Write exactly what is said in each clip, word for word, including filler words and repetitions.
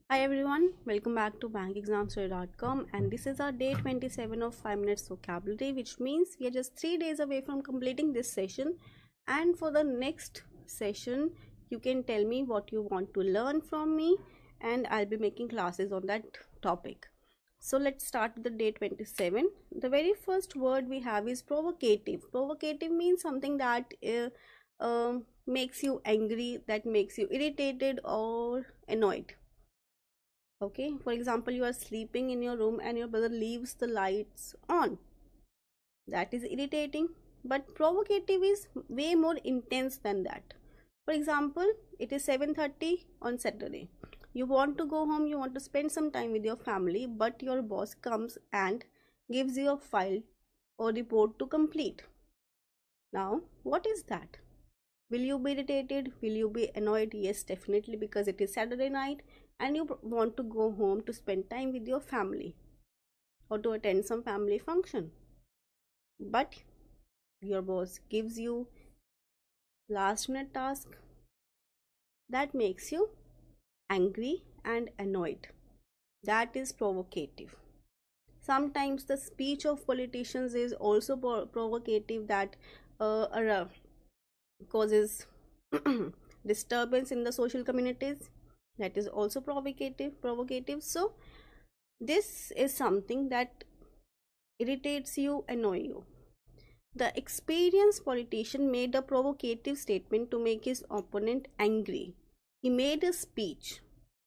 Hi everyone, welcome back to bank exams today dot com, and this is our day twenty-seven of five minutes vocabulary, which means we are just three days away from completing this session. And for the next session, you can tell me what you want to learn from me, and I'll be making classes on that topic. So let's start with the day twenty-seven. The very first word we have is provocative. Provocative means something that uh, uh, makes you angry, that makes you irritated or annoyed. Okay, for example, you are sleeping in your room and your brother leaves the lights on. That is irritating, but provocative is way more intense than that. For example, it is seven thirty on Saturday. You want to go home, you want to spend some time with your family, but your boss comes and gives you a file or report to complete. Now, what is that? Will you be irritated? Will you be annoyed? Yes, definitely, because it is Saturday night and you want to go home to spend time with your family or to attend some family function. But your boss gives you last minute task that makes you angry and annoyed. That is provocative. Sometimes the speech of politicians is also provocative, that uh, uh, causes disturbance in the social communities. That is also provocative provocative So this is something that irritates you, annoy you. The experienced politician made a provocative statement to make his opponent angry. He made a speech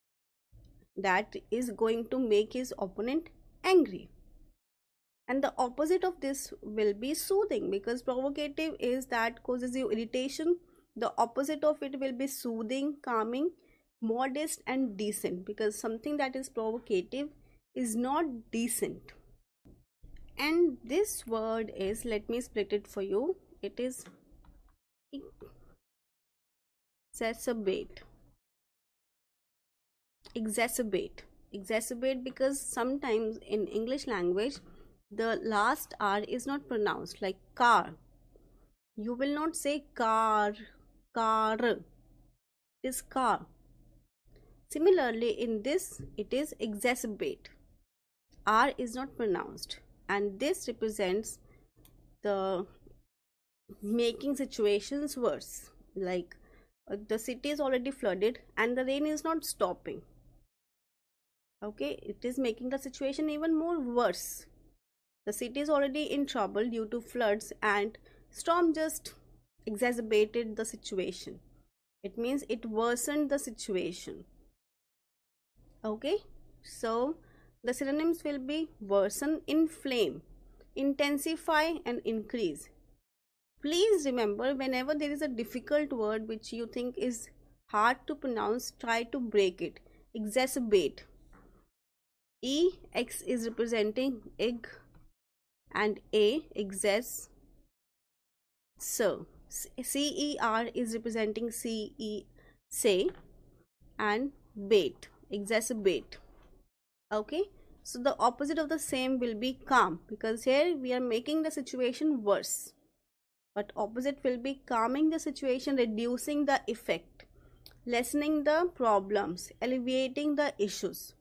that is going to make his opponent angry, and the opposite of this will be soothing, because provocative is that causes you irritation. The opposite of it will be soothing, calming, modest and decent, because something that is provocative is not decent. And this word is, let me split it for you, it is exacerbate. Exacerbate. Exacerbate because sometimes in English language the last R is not pronounced, like car. You will not say car, car. It is car. Similarly, in this, it is exacerbate. R is not pronounced, and this represents the making situations worse. Like uh, the city is already flooded and the rain is not stopping. Okay, it is making the situation even more worse. The city is already in trouble due to floods, and storm just exacerbated the situation. It means it worsened the situation. Okay, so the synonyms will be worsen, inflame, intensify and increase. Please remember, whenever there is a difficult word which you think is hard to pronounce, try to break it. Exacerbate. E, X is representing egg, and A, excess. So C E R is representing C E, say, and bait, exacerbate. Okay, so the opposite of the same will be calm, because here we are making the situation worse, but opposite will be calming the situation, reducing the effect, lessening the problems, alleviating the issues.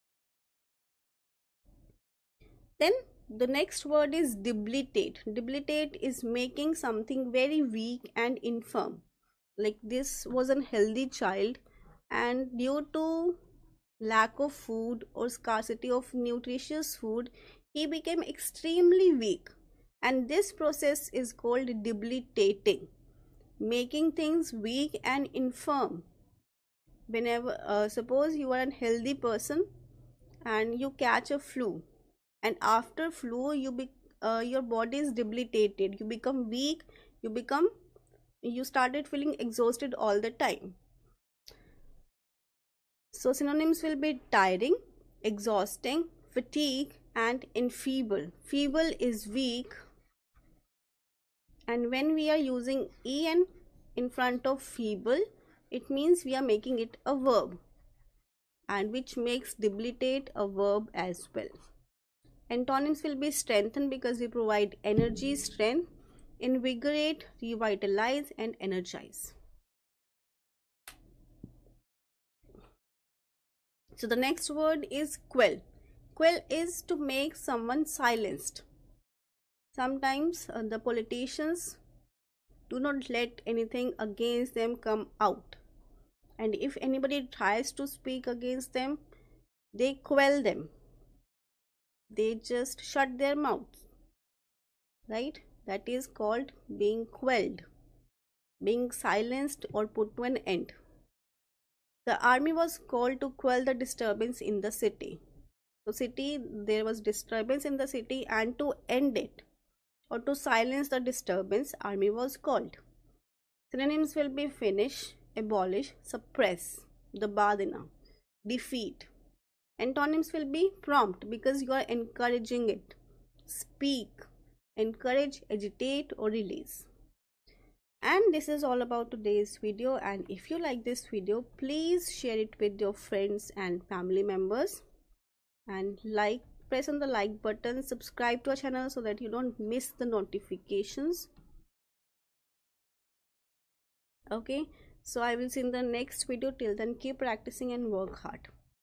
Then the next word is debilitate. Debilitate is making something very weak and infirm. Like this was a healthy child, and due to lack of food or scarcity of nutritious food, he became extremely weak, and this process is called debilitating, making things weak and infirm. Whenever uh, suppose you are a healthy person and you catch a flu, and after flu you be uh, your body is debilitated, you become weak, you become you started feeling exhausted all the time. So synonyms will be tiring, exhausting, fatigue and enfeeble. Feeble is weak, and when we are using en in front of feeble, it means we are making it a verb, and which makes debilitate a verb as well. Antonyms will be strengthen, because we provide energy, strength, invigorate, revitalize and energize. So the next word is quell. Quell is to make someone silenced. Sometimes uh, the politicians do not let anything against them come out, and if anybody tries to speak against them, they quell them. They just shut their mouths, right? That is called being quelled, being silenced or put to an end. The army was called to quell the disturbance in the city. So city, there was disturbance in the city, and to end it or to silence the disturbance, army was called. Synonyms will be finish, abolish, suppress, the badina, defeat. Antonyms will be prompt, because you are encouraging it, speak, encourage, agitate or release. And this is all about today's video, and if you like this video, please share it with your friends and family members, and like press on the like button, subscribe to our channel so that you don't miss the notifications. Okay, so I will see you in the next video. Till then, keep practicing and work hard.